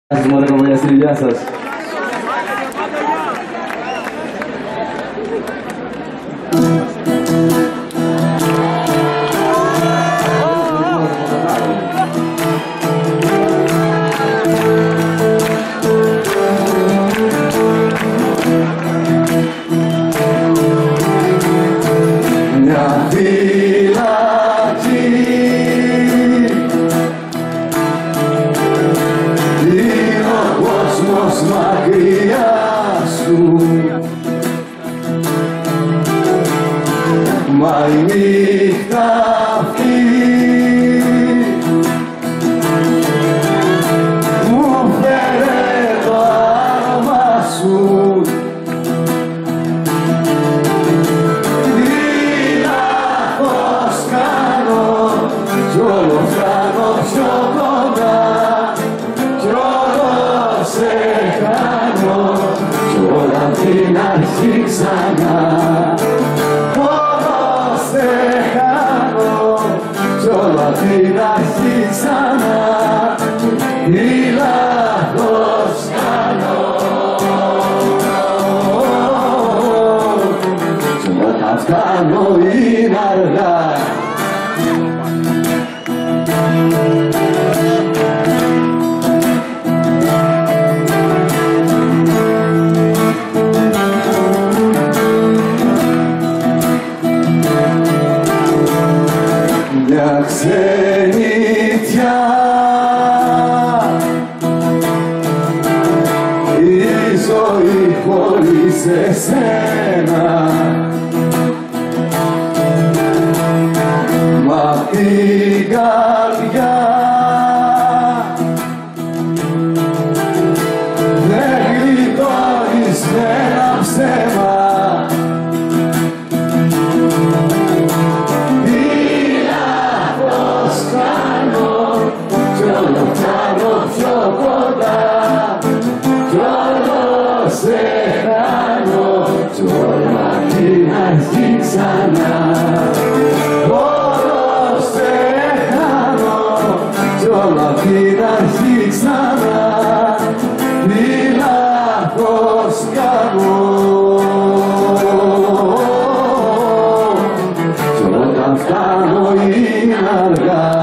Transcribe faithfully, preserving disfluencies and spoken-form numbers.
Γεια σας. Μια φυλακή είναι ο κόσμος μακριά σου, μα η νύχτα αυτή μου φέρε το άρωμα σου. Κι όλο φτάνω πιο κοντά, κι όλο σε κάνω, κι όλα την αρχή ξανά. Όλο σε κάνω, κι όλα την αρχή ξανά. Τι λάθος κάνω, κι όταν φτάνω είναι αργά. Μια ξενιτιά η ζωή χωρίς εσένα, μα την καρδιά δεν γλιτώνεις με ένα ψέμα. Κι όλο φτάνω πιο κοντά, κι όλο σε χάνω, κι όλα την αρχή ξανά. Όλο σε χάνω, κι όλα την αρχή ξανά. Τι λάθος κάνω, κι όταν φτάνω είναι αργά.